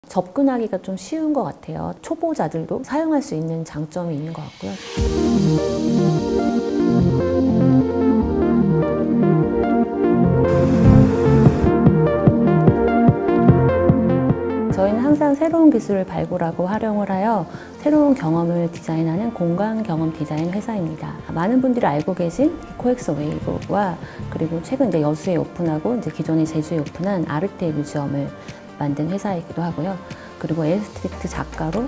접근하기가 좀 쉬운 것 같아요. 초보자들도 사용할 수 있는 장점이 있는 것 같고요. 저희는 항상 새로운 기술을 발굴하고 활용을 하여 새로운 경험을 디자인하는 공간 경험 디자인 회사입니다. 많은 분들이 알고 계신 코엑스 웨이브와 그리고 최근 이제 여수에 오픈하고 이제 기존에 제주에 오픈한 아르테 뮤지엄을 만든 회사이기도 하고요. 그리고 엘스트리트 작가로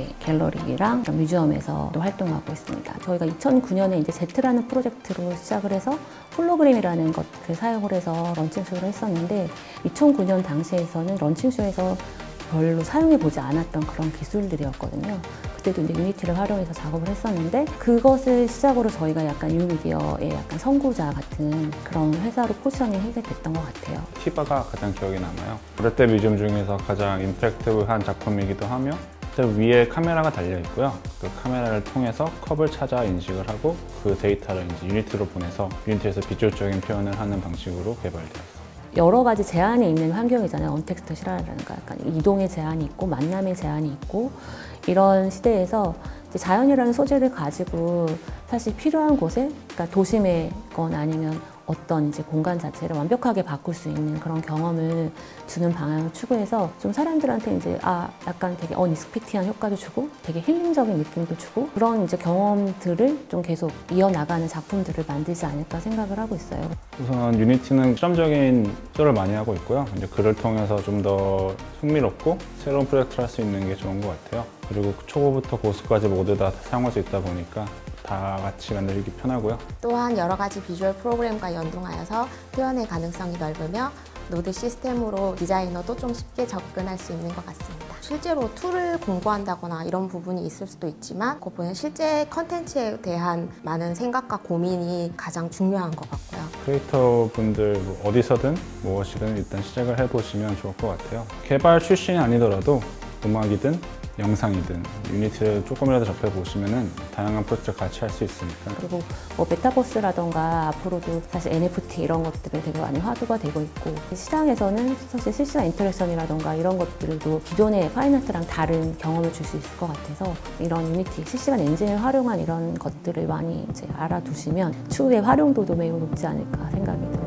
갤러리랑 뮤지엄에서도 활동하고 있습니다. 저희가 2009년에 이제 Z라는 프로젝트로 시작을 해서 홀로그램이라는 것을 사용을 해서 런칭쇼를 했었는데 2009년 당시에서는 런칭쇼에서 별로 사용해보지 않았던 그런 기술들이었거든요. 그때도 이제 유니티를 활용해서 작업을 했었는데 그것을 시작으로 저희가 약간 뉴미디어의 약간 선구자 같은 그런 회사로 포지셔닝 하게 됐던 것 같아요. 티바가 가장 기억에 남아요. 아르테 뮤지엄 중에서 가장 인터랙티브한 작품이기도 하며 위에 카메라가 달려 있고요. 그 카메라를 통해서 컵을 찾아 인식을 하고 그 데이터를 이제 유니티로 보내서 유니티에서 비주얼적인 표현을 하는 방식으로 개발되었어요. 여러 가지 제한이 있는 환경이잖아요. 언텍스트 실화라든가 약간 이동의 제한이 있고 만남의 제한이 있고 이런 시대에서 이제 자연이라는 소재를 가지고 사실 필요한 곳에 그러니까 도심에건 아니면 어떤 이제 공간 자체를 완벽하게 바꿀 수 있는 그런 경험을 주는 방향을 추구해서 좀 사람들한테 이제 약간 되게 언익스펙티한 효과도 주고 되게 힐링적인 느낌도 주고 그런 이제 경험들을 좀 계속 이어나가는 작품들을 만들지 않을까 생각을 하고 있어요. 우선 유니티는 실험적인 시도를 많이 하고 있고요. 이제 그를 통해서 좀 더 흥미롭고 새로운 프로젝트를 할 수 있는 게 좋은 것 같아요. 그리고 초보부터 고수까지 모두 다 사용할 수 있다 보니까 다 같이 만들기 편하고요. 또한 여러 가지 비주얼 프로그램과 연동하여서 표현의 가능성이 넓으며 노드 시스템으로 디자이너도 좀 쉽게 접근할 수 있는 것 같습니다. 실제로 툴을 공부한다거나 이런 부분이 있을 수도 있지만 그거보다는 실제 컨텐츠에 대한 많은 생각과 고민이 가장 중요한 것 같고요. 크리에이터 분들 어디서든 무엇이든 일단 시작을 해보시면 좋을 것 같아요. 개발 출신이 아니더라도 음악이든 영상이든 유니티를 조금이라도 접해보시면 다양한 프로젝트를 같이 할 수 있으니까. 그리고 뭐 메타버스라던가 앞으로도 사실 NFT 이런 것들이 되게 많이 화두가 되고 있고 시장에서는 사실 실시간 인터랙션이라던가 이런 것들도 기존의 파인아트랑 다른 경험을 줄 수 있을 것 같아서 이런 유니티 실시간 엔진을 활용한 이런 것들을 많이 이제 알아두시면 추후에 활용도도 매우 높지 않을까 생각이 듭니다.